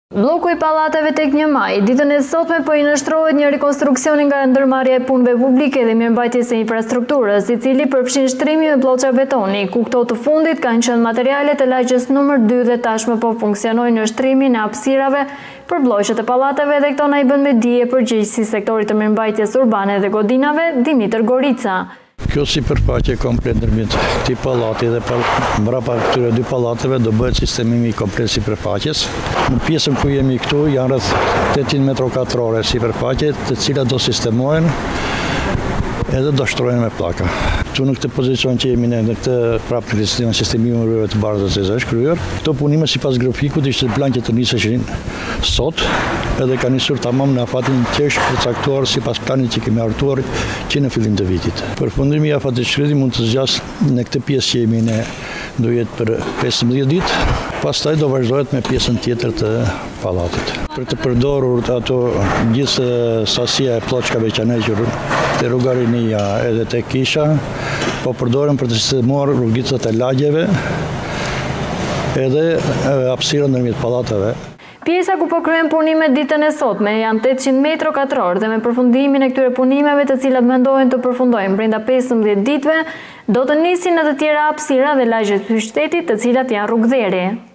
Bloku I pallateve tek 1 maj, ditën e sotme po I nështrohet një rekonstruksioni nga ndërmarrja e punëve publike dhe mirëmbajtjes së infrastrukturës, I cili përfshin shtrimi me ploça betoni, ku këto të fundit kanë qenë materiale të lagjes nëmër 2 dhe tashmë po funksionojnë në shtrimin e hapësirave për bllojshet e pallateve dhe këto na I bën me dije përgjegjësi sektorit të mirëmbajtjes urbane dhe godinave, Dimitër Gorica. Kjo sipërfaqe komplet ndërmjet këtij pallati dhe mbrapa këtyre 2 pallateve do bëhet sistemimi komplet sipërfaqes. Në pjesën ku jemi këtu janë rreth 800 metra katrore sipërfaqe, të cilat do sistemohen edhe do shtrohen me pllaka. Këtu në këtë pozicion që jemi në këtë prapë në sistemimin rrugëve të bardhës që është kryer, këto punime sipas grafikut ishte plan që të niseshin sot, edhe ka nisur tamam në afatin qesh përcaktuar sipas planit që kemi hartuar që në fillim të vitit. Përfundimi I afatit shkreti mund të zgjas në këtë pjesë që jemi ne do jetë për 15 ditë, pastaj do vazhdohet me pjesën tjetër të pallatit. Për të përdorur ato gjithë sasia e ploçkave që kanë hequr te rrugarinia edhe te kisha, po përdoren për të sistemuar rrugicat e lagjeve edhe hapësira ndërmjet pallateve. Pjesa ku po kryen punimet ditën e sotme janë 800 metra katror dhe me përfundimin e këtyre punimeve të cilat mendohen të përfundojnë brenda 15 ditëve, do të nisin në të tjera hapësira dhe lagjet të shtetit të cilat janë rrugdheri.